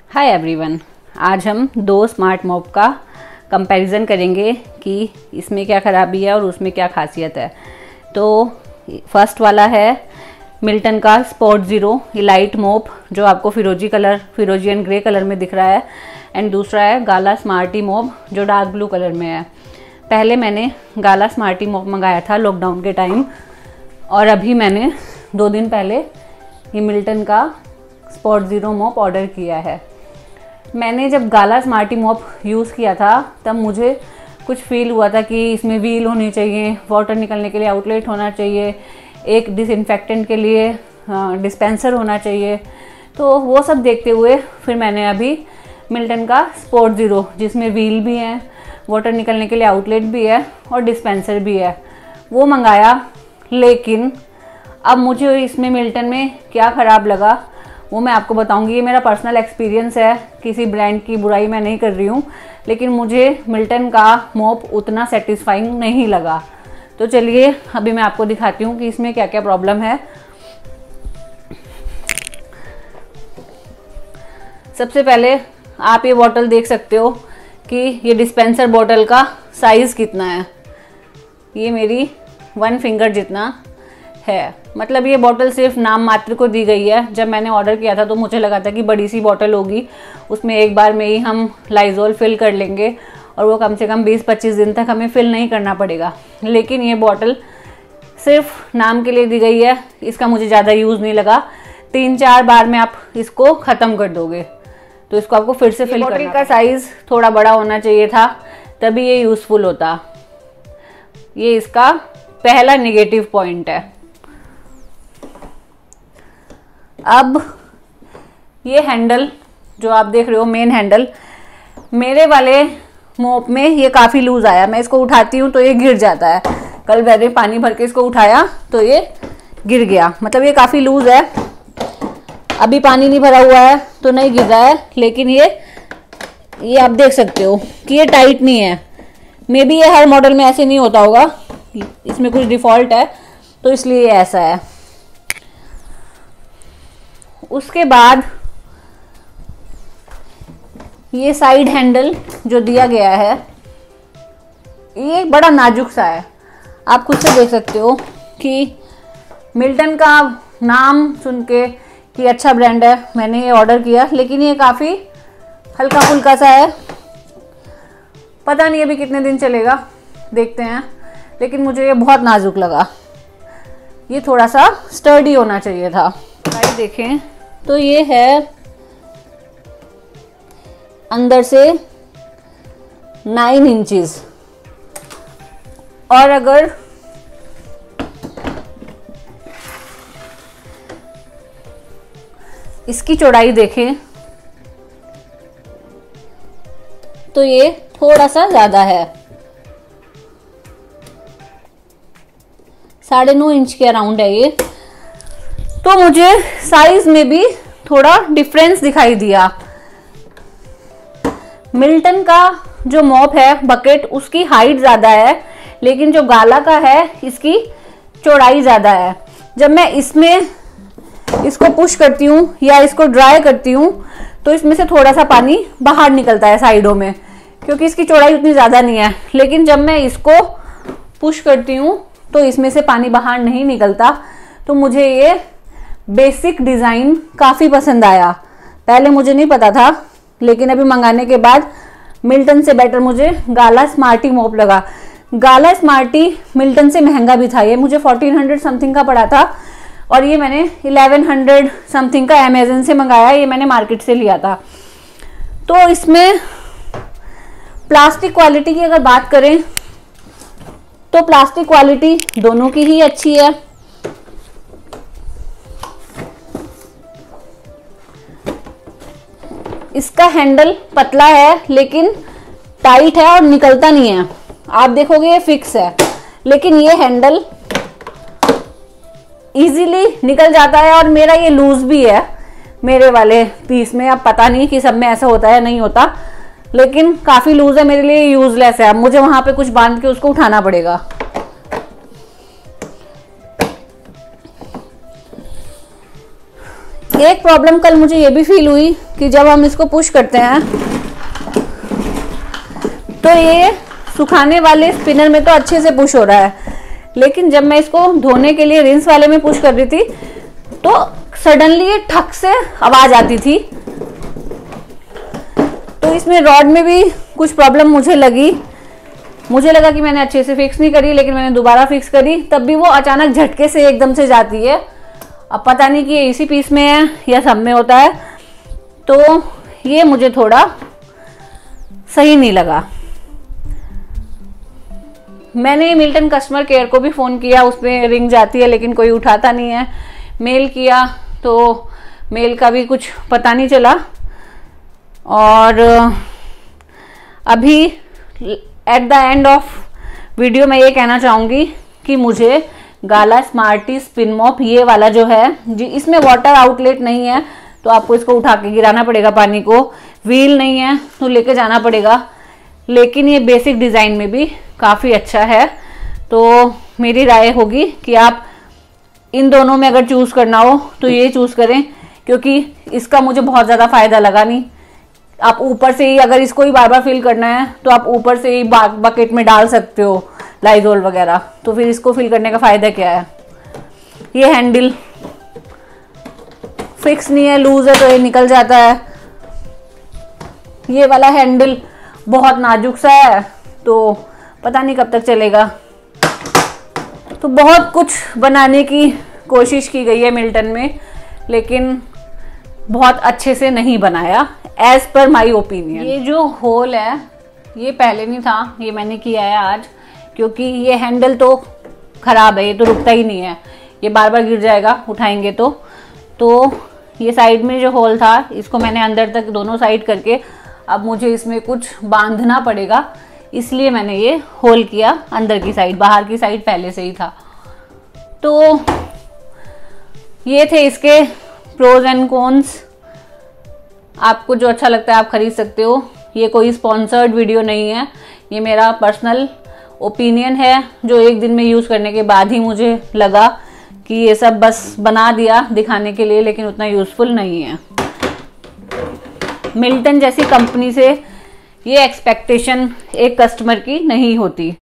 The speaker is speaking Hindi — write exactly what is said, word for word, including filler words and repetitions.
हाय एवरीवन, आज हम दो स्मार्ट मॉप का कंपैरिजन करेंगे कि इसमें क्या ख़राबी है और उसमें क्या खासियत है। तो फर्स्ट वाला है मिल्टन का स्पॉट ज़ीरो इलाइट मॉप, जो आपको फिरोजी कलर फिरोजी एंड ग्रे कलर में दिख रहा है, एंड दूसरा है गाला स्मार्टी मॉप जो डार्क ब्लू कलर में है। पहले मैंने गाला स्मार्टी मॉप मंगाया था लॉकडाउन के टाइम, और अभी मैंने दो दिन पहले ये मिल्टन का स्पॉट ज़ीरो मॉप ऑर्डर किया है। मैंने जब गाला स्मार्टी मॉप यूज़ किया था तब मुझे कुछ फील हुआ था कि इसमें व्हील होनी चाहिए, वाटर निकलने के लिए आउटलेट होना चाहिए, एक डिसइंफेक्टेंट के लिए डिस्पेंसर होना चाहिए। तो वो सब देखते हुए फिर मैंने अभी मिल्टन का स्पॉट ज़ीरो, जिसमें व्हील भी है, वाटर निकलने के लिए आउटलेट भी है और डिस्पेंसर भी है, वो मंगाया। लेकिन अब मुझे इसमें मिल्टन में क्या ख़राब लगा वो मैं आपको बताऊंगी। ये मेरा पर्सनल एक्सपीरियंस है, किसी ब्रांड की बुराई मैं नहीं कर रही हूँ, लेकिन मुझे मिल्टन का मॉप उतना सेटिस्फाइंग नहीं लगा। तो चलिए अभी मैं आपको दिखाती हूँ कि इसमें क्या क्या प्रॉब्लम है। सबसे पहले आप ये बॉटल देख सकते हो कि ये डिस्पेंसर बॉटल का साइज़ कितना है। ये मेरी वन फिंगर जितना है, मतलब ये बॉटल सिर्फ नाम मात्र को दी गई है। जब मैंने ऑर्डर किया था तो मुझे लगा था कि बड़ी सी बॉटल होगी, उसमें एक बार में ही हम लाइजोल फिल कर लेंगे और वो कम से कम बीस पच्चीस दिन तक हमें फिल नहीं करना पड़ेगा। लेकिन ये बॉटल सिर्फ नाम के लिए दी गई है, इसका मुझे ज़्यादा यूज़ नहीं लगा। तीन चार बार में आप इसको ख़त्म कर दोगे, तो इसको आपको फिर से फिल करना। बॉटल का साइज़ थोड़ा बड़ा होना चाहिए था, तभी ये यूज़फुल होता। ये इसका पहला नेगेटिव पॉइंट है। अब ये हैंडल जो आप देख रहे हो, मेन हैंडल, मेरे वाले मोप में ये काफ़ी लूज आया। मैं इसको उठाती हूँ तो ये गिर जाता है। कल मैंने पानी भर के इसको उठाया तो ये गिर गया, मतलब ये काफ़ी लूज है। अभी पानी नहीं भरा हुआ है तो नहीं गिर रहा है, लेकिन ये ये आप देख सकते हो कि ये टाइट नहीं है। मे बी ये हर मॉडल में ऐसे नहीं होता होगा, इसमें कुछ डिफ़ॉल्ट है तो इसलिए ये ऐसा है। उसके बाद ये साइड हैंडल जो दिया गया है, ये बड़ा नाजुक सा है। आप खुद से देख सकते हो कि मिल्टन का नाम सुन के कि अच्छा ब्रांड है, मैंने ये ऑर्डर किया, लेकिन ये काफ़ी हल्का फुल्का सा है। पता नहीं अभी कितने दिन चलेगा, देखते हैं। लेकिन मुझे ये बहुत नाजुक लगा, ये थोड़ा सा स्टर्डी होना चाहिए था। साइड देखें तो ये है अंदर से नाइन इंचेस, और अगर इसकी चौड़ाई देखें तो ये थोड़ा सा ज़्यादा है, साढ़े नौ इंच के अराउंड है ये। तो मुझे साइज में भी थोड़ा डिफरेंस दिखाई दिया। मिल्टन का जो मॉप है बकेट, उसकी हाइट ज़्यादा है, लेकिन जो गाला का है इसकी चौड़ाई ज़्यादा है। जब मैं इसमें इसको पुश करती हूँ या इसको ड्राई करती हूँ तो इसमें से थोड़ा सा पानी बाहर निकलता है साइडों में, क्योंकि इसकी चौड़ाई उतनी ज़्यादा नहीं है। लेकिन जब मैं इसको पुश करती हूँ तो इसमें से पानी बाहर नहीं निकलता। तो मुझे ये बेसिक डिज़ाइन काफ़ी पसंद आया। पहले मुझे नहीं पता था, लेकिन अभी मंगाने के बाद मिल्टन से बेटर मुझे गाला स्मार्टी मॉप लगा। गाला स्मार्टी मिल्टन से महंगा भी था, ये मुझे फोर्टीन हंड्रेड समथिंग का पड़ा था, और ये मैंने इलेवन हंड्रेड समथिंग का अमेजन से मंगाया। ये मैंने मार्केट से लिया था। तो इसमें प्लास्टिक क्वालिटी की अगर बात करें तो प्लास्टिक क्वालिटी दोनों की ही अच्छी है। इसका हैंडल पतला है लेकिन टाइट है और निकलता नहीं है। आप देखोगे ये फिक्स है, लेकिन ये हैंडल इजीली निकल जाता है, और मेरा ये लूज भी है मेरे वाले पीस में। अब पता नहीं कि सब में ऐसा होता है नहीं होता, लेकिन काफ़ी लूज है, मेरे लिए यूजलेस है। अब मुझे वहां पे कुछ बांध के उसको उठाना पड़ेगा। एक प्रॉब्लम कल मुझे ये भी फील हुई कि जब हम इसको पुश करते हैं तो ये सुखाने वाले स्पिनर में तो अच्छे से पुश हो रहा है, लेकिन जब मैं इसको धोने के लिए रिंस वाले में पुश कर रही थी तो सडनली ये ठक से आवाज आती थी। तो इसमें रॉड में भी कुछ प्रॉब्लम मुझे लगी। मुझे लगा कि मैंने अच्छे से फिक्स नहीं करी, लेकिन मैंने दोबारा फिक्स करी, तब भी वो अचानक झटके से एकदम से जाती है। अब पता नहीं कि ये इसी पीस में है या सब में होता है, तो ये मुझे थोड़ा सही नहीं लगा। मैंने मिल्टन कस्टमर केयर को भी फ़ोन किया, उसमें रिंग जाती है लेकिन कोई उठाता नहीं है। मेल किया तो मेल का भी कुछ पता नहीं चला। और अभी at the end of video मैं ये कहना चाहूँगी कि मुझे गाला स्मार्टी स्पिन मॉप ये वाला जो है जी, इसमें वाटर आउटलेट नहीं है तो आपको इसको उठा के गिराना पड़ेगा पानी को, व्हील नहीं है तो लेके जाना पड़ेगा, लेकिन ये बेसिक डिज़ाइन में भी काफ़ी अच्छा है। तो मेरी राय होगी कि आप इन दोनों में अगर चूज़ करना हो तो ये चूज़ करें, क्योंकि इसका मुझे बहुत ज़्यादा फ़ायदा लगा नहीं। आप ऊपर से ही अगर इसको ही बार बार फिल करना है तो आप ऊपर से ही बकेट में डाल सकते हो लाइजोल वगैरह, तो फिर इसको फिल करने का फ़ायदा क्या है। ये हैंडल फिक्स नहीं है, लूज है तो ये निकल जाता है। ये वाला हैंडल बहुत नाजुक सा है तो पता नहीं कब तक चलेगा। तो बहुत कुछ बनाने की कोशिश की गई है मिल्टन में, लेकिन बहुत अच्छे से नहीं बनाया एज पर माई ओपिनियन। ये जो होल है ये पहले नहीं था, ये मैंने किया है आज, क्योंकि ये हैंडल तो ख़राब है, ये तो रुकता ही नहीं है, ये बार बार गिर जाएगा उठाएंगे तो। तो ये साइड में जो होल था इसको मैंने अंदर तक दोनों साइड करके अब मुझे इसमें कुछ बांधना पड़ेगा, इसलिए मैंने ये होल किया अंदर की साइड, बाहर की साइड पहले से ही था। तो ये थे इसके प्रोज एंड कॉन्स। आपको जो अच्छा लगता है आप खरीद सकते हो। ये कोई स्पॉन्सर्ड वीडियो नहीं है, ये मेरा पर्सनल ओपिनियन है जो एक दिन में यूज़ करने के बाद ही मुझे लगा कि ये सब बस बना दिया दिखाने के लिए, लेकिन उतना यूज़फुल नहीं है। मिल्टन जैसी कंपनी से ये एक्सपेक्टेशन एक कस्टमर की नहीं होती।